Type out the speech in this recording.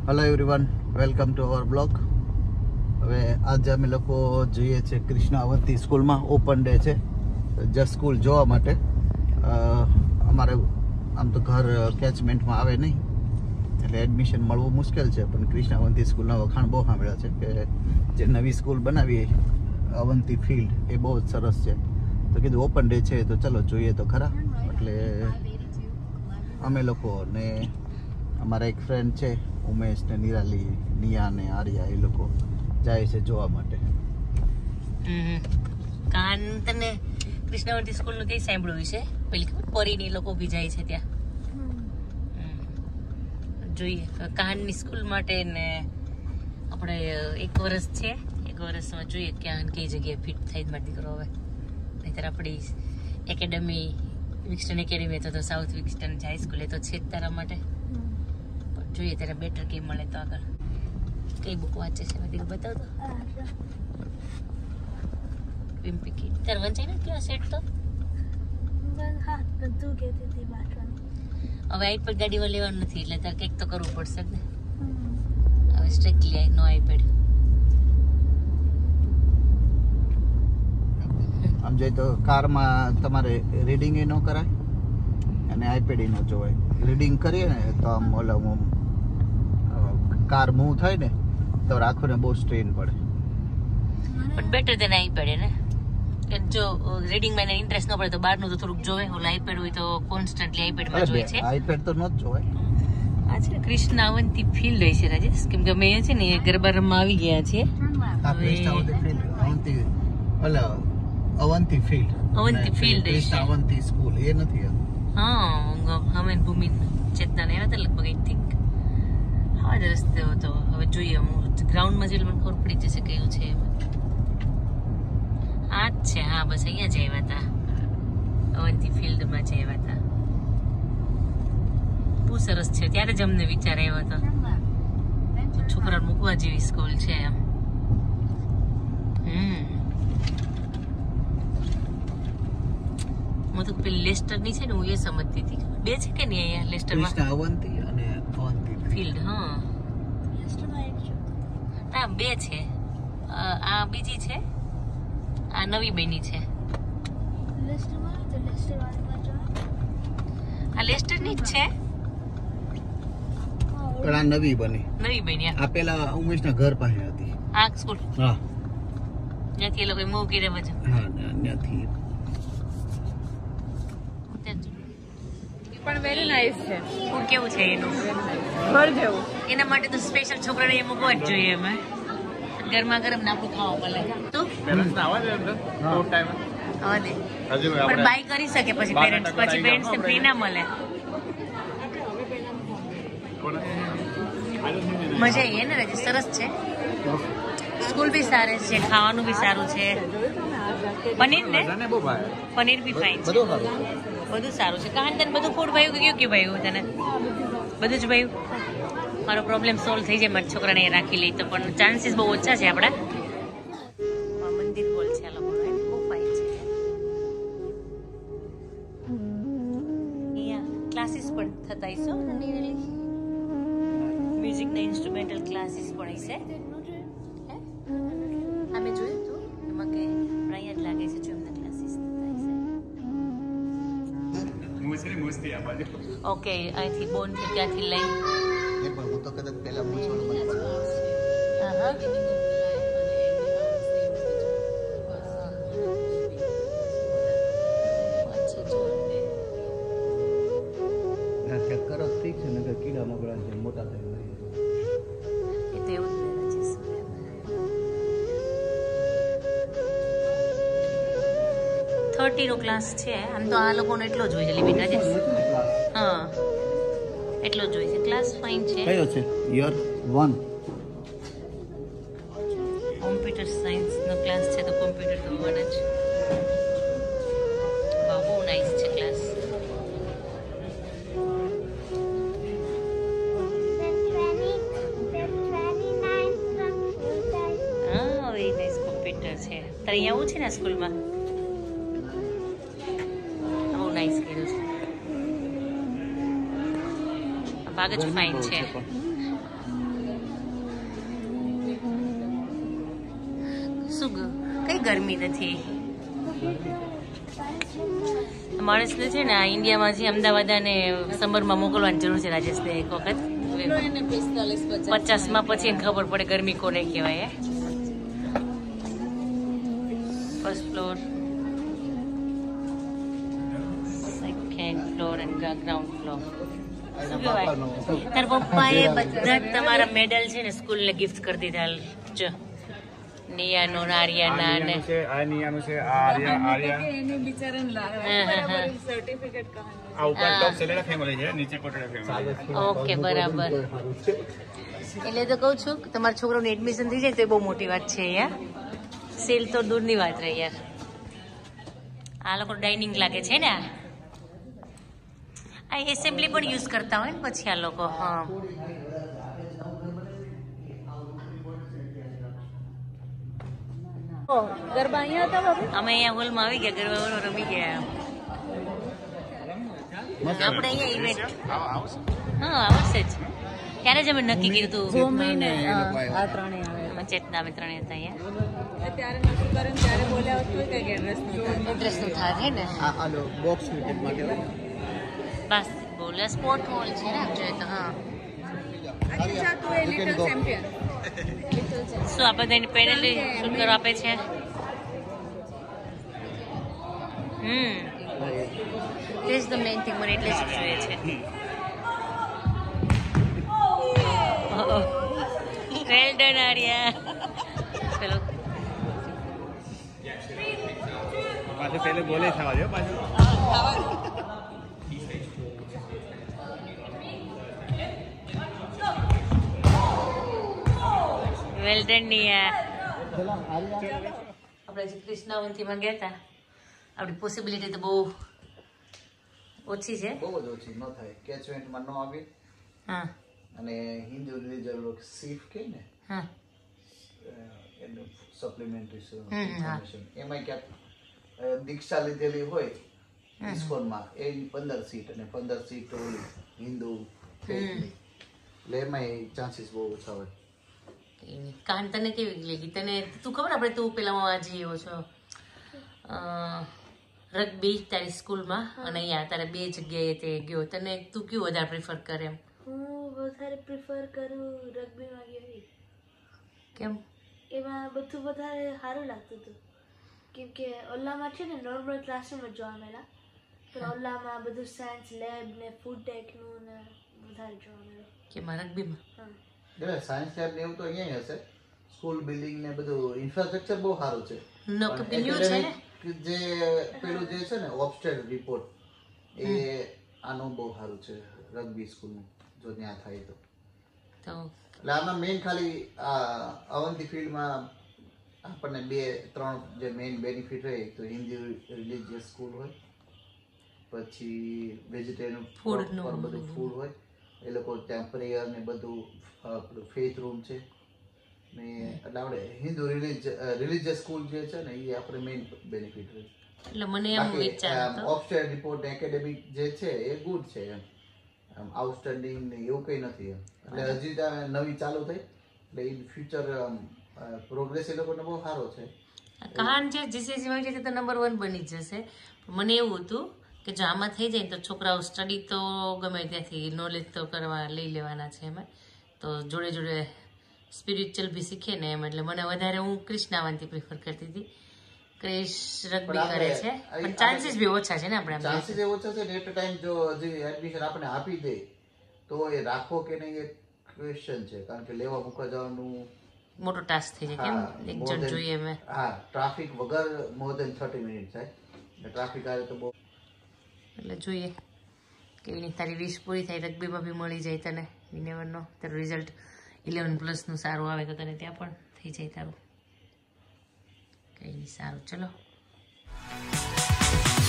Hello everyone, welcome to our blog. હવે આજે અમે લોકો જઈએ છીએ કૃષ્ણ અવંતી સ્કૂલમાં. ઓપન ડે છે, જસ્ટ સ્કૂલ જોવા માટે. અમારે આમ તો ઘર કેચમેન્ટમાં આવે નહીં, એટલે એડમિશન મળવું મુશ્કેલ છે, પણ કૃષ્ણ અવંતી સ્કૂલના વખાણ બહુ સાંભળ્યા છે કે જે નવી સ્કૂલ બનાવી અવંતી ફિલ્ડ એ બહુ જ સરસ છે. તો કીધું ઓપન ડે છે તો ચલો જોઈએ તો ખરા. એટલે અમે લોકો ને અમારા એક ફ્રેન્ડ છે ઉમેશ ને નિરાલી, નિયા ને આર્યા, એ લોકો જાય છે જોવા માટે. કાન તને કૃષ્ણવંતી સ્કૂલ નું કઈ સાંભળ્યું છે? પેલી પરીની લોકો બી જાય છે ત્યાં. જોઈએ કાનની સ્કૂલ માટે ને આપણે 1 વર્ષ છે, 1 વર્ષમાં જોઈએ ક્યાં કઈ જગ્યાએ ફિટ થાય મારો દીકરો. હવે નહીતર આપણી એકેડમી વિક્સ્ટન એકેડમી તો સાઉથ વિક્સ્ટન હાઈ સ્કૂલ એ તો છે જ તારા માટે. જોઈએ ત્યારે બેટર કેમ મળે તો આગળ. કઈ બુક વાંચે છે બધી બતાવ તો. વિમ્પી કી તાર વંચાઈ ને ક્યાં સેટ તો હા બધું કહેતી હતી વાંચવાનું. હવે આઈપેડ ગાડીમાં લેવાનું નથી એટલે તારે કંઈક તો કરવું પડશે ને. હવે સ્ટ્રિક્ટલી નો આઈપેડ. આમ જોઈએ તો કારમાં તમારે રીડિંગ એ ન કરાય અને આઈપેડ ન જોવાય. રીડિંગ કરીએ ને તો આમ ઓલા કાર મૂવ થાય ને તો આંખોને બહુ સ્ટ્રેન પડે. બટ બેટર દેન આઈપેડ ને કે જો રીડિંગમાં એને ઇન્ટરેસ્ટ ન પડે તો બહારનું તો થોડુંક જોવે. ઓલા આઈપેડ હોય તો કોન્સ્ટન્ટલી આઈપેડમાં જોઈ છે. આઈપેડ તો ન જ જોવાય. આ છે કૃષ્ણ અવંતી ફિલ્ડ હોય છે રાજેશ, કેમ કે અમે છે ને ગરબા રમવા આવી ગયા છીએ. આ Krishna Avanti field, Avanti field, Avanti field Krishna Avanti school એ નથી. હા અમે ભૂમિ ચેતના ને આવ્યા હતા લગભગ આઈ થિંક. હા જ રસ્તે હતો. હવે જોઈએ હું ગ્રાઉન્ડમાં જઈને મને ખબર પડી જશે કયું છે. આ જ છે, હા બસ અહીંયા જ આવ્યા હતા, અવંતી ફિલ્ડમાં જ આવ્યા હતા. બહુ સરસ છે. ત્યારે જ અમને વિચાર આવ્યો હતો છોકરાને મૂકવા જેવી સ્કૂલ છે એમ. હું તો પેલી લેસ્ટર ની છે ને હું એ સમજતી હતી. 2 છે કે નહીં અહીંયા લેસ્ટરમાં? કૃષ્ણ અવંતી અને અવંતી ફિલ્ડ. હા ના 2 છે. આ બીજી છે, આ નવી બની છે. આ લેસ્ટર ની જ છે પણ આ નવી બની. નવી બની. આ પેલા ઉમેશના ઘર પાસે હતી આ સ્કૂલ. હા ત્યાંથી એ લોકો મૂવ કરી બધું. હા ત્યાંથી પણ વેરી નાઇસ છે. હું કેવું છે એનું ઘર જેવું. એના માટે તો સ્પેશિયલ છોકરાને એ મૂકવા જ જોઈએ. અમે ગરમા ગરમ નાખું ખાવા મળે તો પણ બાય કરી શકે પછી પેરેન્ટ્સ ને ફ્રી ના મળે. મજા આવી ને રાજી, સરસ છે સ્કૂલ બી સારી છે, ખાવાનું બી સારું છે. પનીર ને પનીર બી ફાઇન છે, બધું સારું છે. કહાન તને બધું ફૂડ ભાવ્યું કે કયું ભાવ્યું તને? બધું જ ભાવ્યું. મારો પ્રોબ્લેમ સોલ્વ થઈ જાય મારા છોકરાને એ રાખી લઈ તો, પણ ચાન્સીસ બહુ ઓછા છે આપણા. મંદિર હોલ છે આ લોકો, બહુ ફાઇન છે. અહીંયા ક્લાસીસ પણ થતા હશો મ્યુઝિકના ઇન્સ્ટ્રુમેન્ટલ ક્લાસીસ પણ હશે. અમે જોયું હતું એમાં કે અહીંયા જ લાગે છે જો એમના ક્લાસીસ થતા હશે. ઓકે, અહીંથી બોન થી ત્યાંથી લઈ હું તો કદાચ પેલા પૂછવાનું કરો ઠીક છે ને કીડા મકોડા છે મોટા થાય એ તો એવું જ છે. 30 નો ક્લાસ છે આમ તો. આ લોકોનો એટલો જ હોય છે લિમિટ આજે. હા એટલો જ હોય છે ક્લાસ. ફાઇન છે. કયો છે? યર 1 કોમ્પ્યુટર સાયન્સ નો ક્લાસ છે તો કોમ્પ્યુટર તો હોવાના જ. વાહ બહુ નાઇસ છે ક્લાસ. હા વેરી નાઇસ કોમ્પ્યુટર છે. તારે અહીંયા આવું છે ને સ્કૂલમાં? બહુ નાઇસ કર્યું છે. ભાગ જ ફાઇન છે. શું કઈ ગરમી નથી. માણસને છે ને આ ઇન્ડિયામાંથી અમદાવાદ અને સમરમાં મોકલવાની જરૂર છે રાજેશને એક વખત. 50 પછી ખબર પડે ગરમી કોને કહેવાય. ફર્સ્ટ ફ્લોર, સેકન્ડ ફ્લોર અને ગ્રાઉન્ડ ફ્લોર. શું કહેવાય? તાર પપ્પાએ બધા જ તમારા મેડલ છે ને સ્કૂલને ગિફ્ટ કરી દીધા. જો નિયાનો આર્યાના ને આ નિયાનું છે, આ આર્યા એને બિચારાને સર્ટિફિકેટ આ ઉપર ટોપ સેલેડા ફેમિલી છે, નીચે કોટડા ફેમિલી. ઓકે, બરાબર. એટલે તો કહું છું કે તમારા છોકરાનું એડમિશન થઈ જાય તો એ બહુ મોટી વાત છે યાર. સેલ તો દૂરની વાત રહી યાર. આ લોકો ડાઇનિંગ લાગે છે ને. આ એસેમ્બલી પણ યુઝ કરતા હોય ને પછી આ લોકો. હા, ગરબા અહીંયા હતા અમે અહીંયા હોલમાં આવી ગયા, ગરબા રમી ગયા. આપણે અહીંયા ઇવેન્ટ હા આવશે જ. ત્યારે જ અમે નક્કી કર્યું હતું. ચેતના અમે ત્રણે હતા અહીંયા. એડ્રેસનું થાય છે ને. બસ બોલે સ્પોર્ટ મોલ છે ને જોઈએ તો. હા, શું આ બધાને પહેરેલી શું કરવા આપે છે? This is the main thing, મને એટલે જ જોઈએ છે. Well done Arya. ચલો પાછું પહેલે બોલે થવા દો પાછું. Well done Niya. આપણે જે કૃષ્ણાવંતીમાં ગયા હતા, આપણી પોસિબિલિટી તો બહુ ઓછી છે. બહુ જ ઓછી. ન થાય, કેચમેન્ટમાં ન આવે. હા, અને હિન્દુ રિલીજન સીફ કે ને, હા, એનું સપ્લિમેન્ટરી ઇન્ફોર્મેશન એમાં ક્યાંક દીક્ષા લીધેલી હોય ઇસ્કોનમાં, એની 15 સીટ અને 15 સીટ ઓલી હિન્દુ ફેથની, એટલે એમાં ચાન્સીસ બહુ ઓછા હોય. કાન તને કેવી લાગી? તને તું ખબર આપણે તું પેલા આજે એવો છો રગ્બી તારી સ્કૂલમાં અને અહીંયા તારે 2 જગ્યાએ તે ગયો. તને તું કયું વધારે પ્રિફર કરે? એમ હું વધારે પ્રિફર કરું રગ્બીમાં ગઈ. કેમ? એમાં બધું વધારે સારું લાગતું હતું, કેમ કે ઓલામાં છે ને નોર્મલ ક્લાસરૂમ જ જોવા મળ્યા, પણ ઓલામાં બધું સાયન્સ લેબ ને ફૂડ ટેકનું ને વધારે જોવા મળ્યું. કેમાં? રગ્બીમાં? હા, સાયન્સ લેબ ને એવું તો અહીંયા હશે. સ્કૂલ બિલ્ડિંગ ને બધું ઇન્ફ્રાસ્ટ્રક્ચર બહુ સારું છે. જે પેલું જે છે ને ઓબ્સ્ટેડ રિપોર્ટ, એ આનું બહુ સારું છે રગ્બી સ્કૂલનું, જો ત્યાં થાય તો. એટલે આમાં મેઇન ખાલી અવંતી ફિલ્ડમાં આપણને 2-3 જે મેઇન બેનિફિટ રહે તો હિન્દી રિલીજીયસ સ્કૂલ હોય, પછી વેજીટેરિયન ફૂડ બધું ફૂડ હોય, એ લોકો ત્યાં પ્રેયર ને બધું ફેથ રૂમ છે ને, એટલે આપણે હિન્દુ રિલીજીયસ સ્કૂલ જે છે ને એ આપણે મેઇન બેનિફિટ રહે. એટલે મને એમ વિચાર હતો ઓફસ્ટેડ રિપોર્ટ એકેડેમિક જે છે એ ગુડ છે, એમ આઉટસ્ટેન્ડિંગ ને એવું કઈ નથી એમ. એટલે હજી નવી ચાલુ થઈ એટલે ઇન ફ્યુચર પ્રોગ્રેસ એ લોકોને બહુ સારો છે. કહાન છે જીસીસીમાં છે તો નંબર 1 બની જશે. મને એવું હતું કે જો આમાં થઈ જાય તો છોકરાઓ સ્ટડી તો ગમે ત્યાંથી નોલેજ તો કરવા લઈ લેવાના છે એમાં, તો જોડે જોડે સ્પિરિચ્યુઅલ બી શીખે ને એમ. એટલે મને વધારે હું કૃષ્ણાવંતી પ્રિફર કરતી હતી. ક્રિશ રગ્બી કરે છે પણ ચાન્સીસ બી ઓછા છે ને. આપણે ચાન્સીસ એ ઓછા છે ને, એટ ટાઈમ જો હજી એડમિશન આપણે આપી દે તો એ રાખો કે નહીં એ ક્વેશ્ચન છે, કારણ કે લેવા મૂકવા જવાનું મોટો ટાસ્ક થઈ જાય. કેમ? એક જણ જોઈએ અમે. હા, ટ્રાફિક વગર મોર ધેન 30 મિનિટ થાય, ટ્રાફિક આવે તો બહુ. એટલે જોઈએ કેવી નહીં તારી વિશ પૂરી થાય, રગ્બીમાં બી મળી જાય તને. યુ નેવર નો, તારું રિઝલ્ટ 11+ સારું આવે તો તને ત્યાં પણ થઈ જાય તારું. કંઈ નહીં, સારું, ચલો.